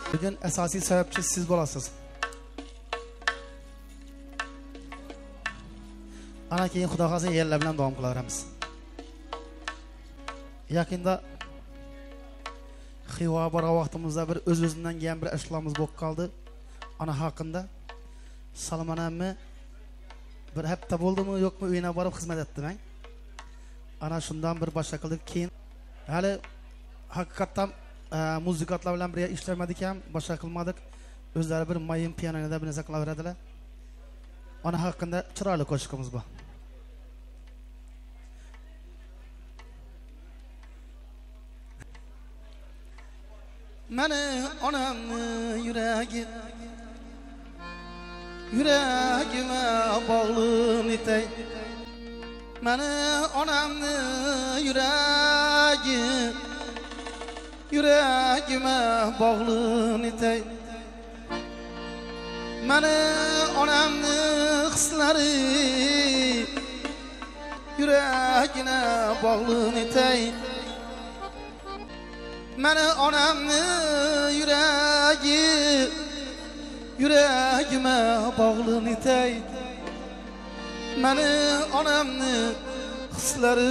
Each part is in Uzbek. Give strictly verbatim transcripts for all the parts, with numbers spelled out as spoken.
Bugün asosiy sababchi siz bo'lasiz. Ana keyin Xudo xolasa yerlar bilan davom qilaveramiz. Yaqinda Xiva bora vaqtimizda bir o'z-o'zidan kelgan bir ishlarimiz bo'lib qoldi. Ana haqida Salmonammi bir hafta bo'ldimi yo'qmi uyina borib xizmat etdim. Ana shundan bir boshqa qildik. Keyin hali haqiqatan muzikantlar bilan birga ishlamadik ham, boshqa qilmadik. O'zlari bir mayin pianoda bir narsa qilaveradilar. Ana haqida chiroyli qo'shiqimiz bor. Meni onamni yuragi yuragime bağlın itey. Meni onamni yuragi yuragime bağlın itey. Meni onamni hislari yuragine bağlın itey. Meni onamni yuragi yüreğime bağlın itey. Meni onamni hislari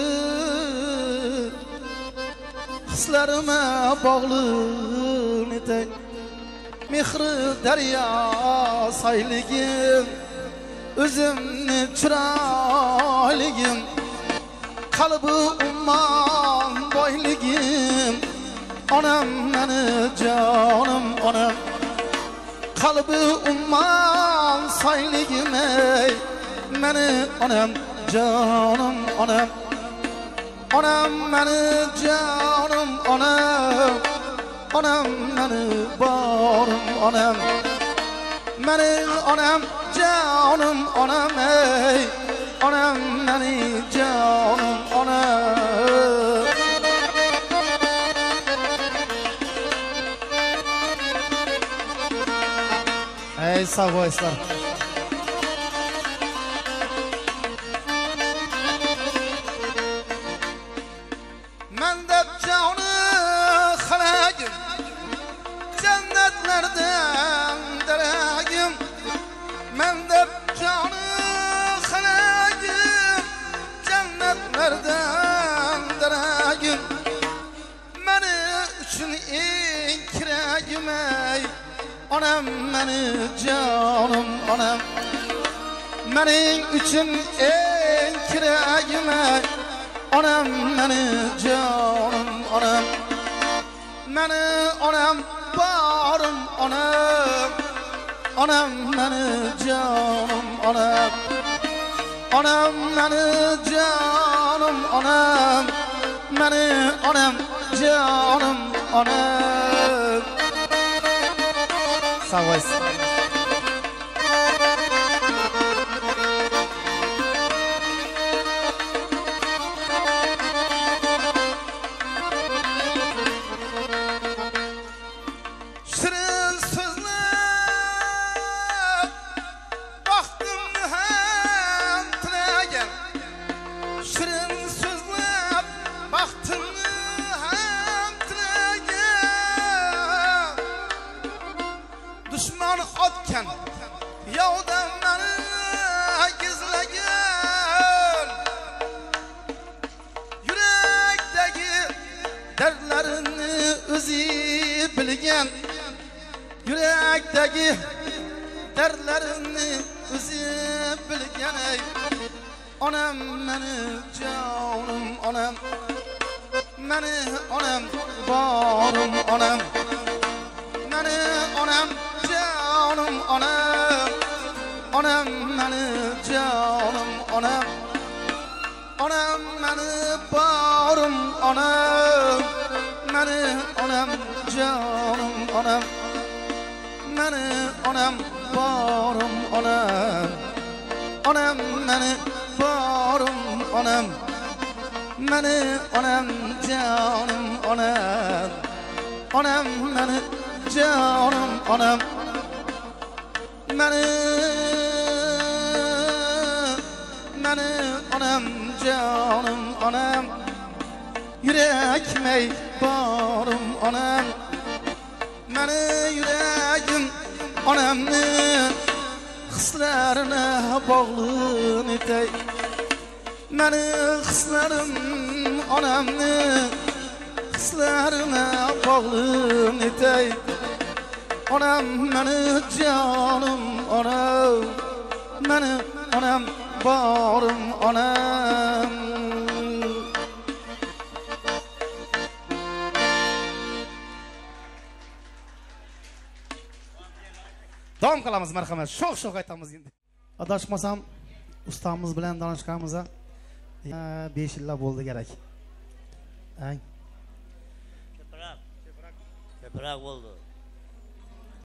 hislarime bağlın itey. Mehri derya sayligim, özümni çırayligim, kalbi umman boyligim. Onam meni canım onam, kalbi umman sayligim ey. Meni onam canım onam, onam meni canım onam, onam meni barım onam. Meni onam canım onam ey, onam meni canım onam. Ey sağ olasın. Men de canı halagim, cennetlerden deragim. Men de canı halagim, cennetlerden deragim. Meni üçün en kiragim ey. Onam meni canım onam, mening üçün en kiragim ey. Onam meni canım onam, meni onam barım onam, onam meni canım onam, onam meni canım onam, meni onam canım onam. Sağ olasın. Şirin sözler baktım hem tilegen. Şirin sözler baktım hem tilegen. Düşman atken yavdan beni gizlegen. Yürekteki dertlerini özü bilgen. Yürekteki dertlerini özü bilgen ey. Onam meni canım onam, meni onam barım onam, meni onam canım onam, onam meni canım onam, onam meni barım onam, meni onam canım onam, meni onam barım onam, onam meni barım onam, meni onam canım onam, onam meni canım onam, meni meni onam canım onam, yüreğime barım onam, meni yüreğim onamni hislerine bağlı nitey. Meni hislerim onamni hislerine bağlı nitey. Onam meni canım onam, meni onam bağrım onam. Davom qilamiz marhamat. Sho'x sho'x aytamiz endi. Adashmasam ustamız bilan danışganimizga besh yillar bo'ldi kerak. Ang. Ko'proq. Ko'proq bo'ldi.